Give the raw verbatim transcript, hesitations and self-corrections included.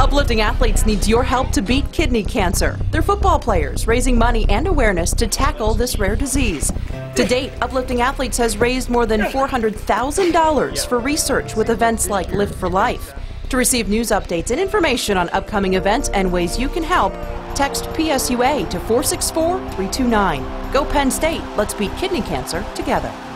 Uplifting Athletes needs your help to beat kidney cancer. They're football players raising money and awareness to tackle this rare disease. To date, Uplifting Athletes has raised more than four hundred thousand dollars for research with events like Live for Life. To receive news updates and information on upcoming events and ways you can help, text P S U A to four six four, three two nine. Go Penn State. Let's beat kidney cancer together.